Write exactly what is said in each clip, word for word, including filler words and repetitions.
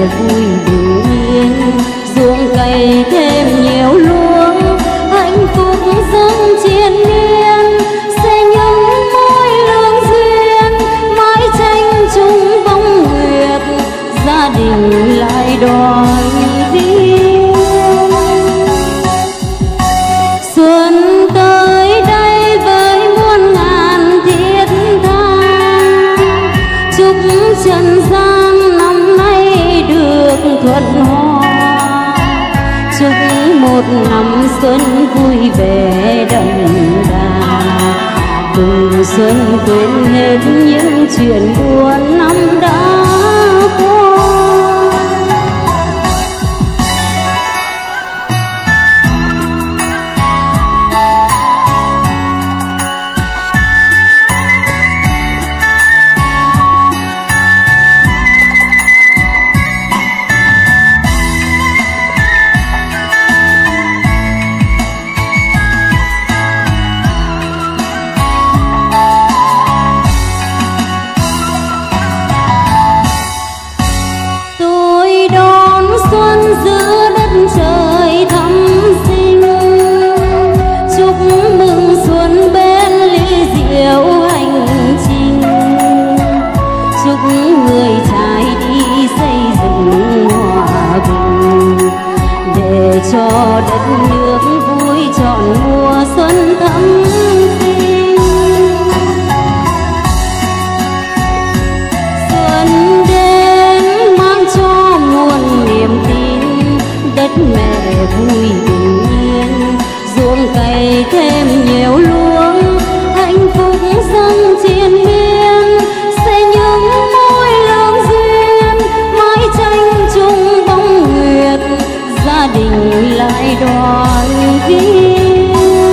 vui bình yên, ruộng cày thêm nhiều luống, hạnh phúc dâng triền miên, sẽ những mối lương duyên mãi tranh chung bóng nguyệt, gia đình lại đoàn viên. Xuân tới đây với muôn ngàn thiết tha, chúc trần gian năm nay được thuận hòa, chúc một năm xuân vui vẻ đậm đà, cùng xuân quên hết những chuyện buồn năm đã qua. Giữa đất trời thắm xinh, chúc mừng xuân bên ly rượu hành trình, chúc người trai đi xây dựng hòa bình, để cho đất nước vui trọn mùa xuân thắm xinh. Xuân đến mang cho muôn niềm tin, đất mẹ vui bình yên, ruộng cày thêm nhiều luống, hạnh phúc dâng triền miên, sẽ những mối lương duyên mãi tranh chung bóng nguyệt, gia đình lại đoàn viên.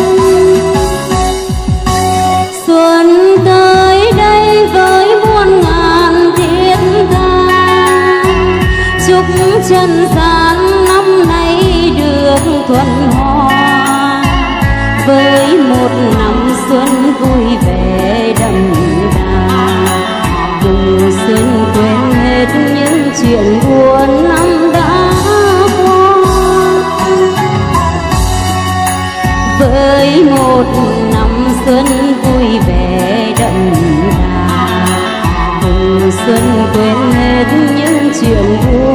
Xuân tới đây với muôn ngàn thiết tha, chúc trần gian năm nay được thuận hòa, với một năm xuân vui vẻ đậm đà, cùng xuân quên hết những chuyện buồn năm đã qua. Với một năm xuân vui vẻ đậm đà, cùng xuân quên hết những chuyện buồn